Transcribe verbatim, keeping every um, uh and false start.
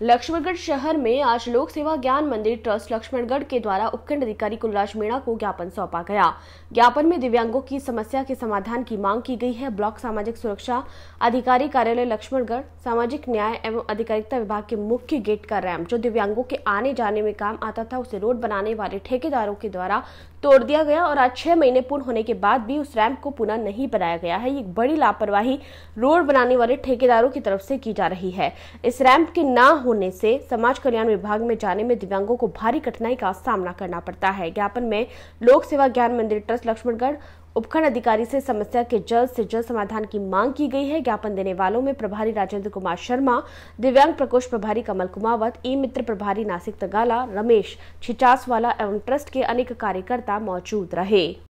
लक्ष्मणगढ़ शहर में आज लोक सेवा ज्ञान मंदिर ट्रस्ट लक्ष्मणगढ़ के द्वारा उपखंड अधिकारी कुलराज मीणा को ज्ञापन सौंपा गया। ज्ञापन में दिव्यांगों की समस्या के समाधान की मांग की गई है। ब्लॉक सामाजिक सुरक्षा अधिकारी कार्यालय लक्ष्मणगढ़ सामाजिक न्याय एवं अधिकारिता विभाग के मुख्य गेट का रैंप जो दिव्यांगों के आने जाने में काम आता था, उसे रोड बनाने वाले ठेकेदारों के द्वारा तोड़ दिया गया और आज छह महीने पूर्ण होने के बाद भी उस रैंप को पुनः नहीं बनाया गया है। ये एक बड़ी लापरवाही रोड बनाने वाले ठेकेदारों की तरफ से की जा रही है। इस रैंप के न होने से समाज कल्याण विभाग में जाने में दिव्यांगों को भारी कठिनाई का सामना करना पड़ता है। ज्ञापन में लोक सेवा ज्ञान मंदिर ट्रस्ट लक्ष्मणगढ़ उपखंड अधिकारी से समस्या के जल्द से जल्द समाधान की मांग की गई है। ज्ञापन देने वालों में प्रभारी राजेंद्र कुमार शर्मा, दिव्यांग प्रकोष्ठ प्रभारी कमल कुमावत, ई मित्र प्रभारी नासिक तगाला, रमेश छिचासवाला एवं ट्रस्ट के अनेक कार्यकर्ता मौजूद रहे।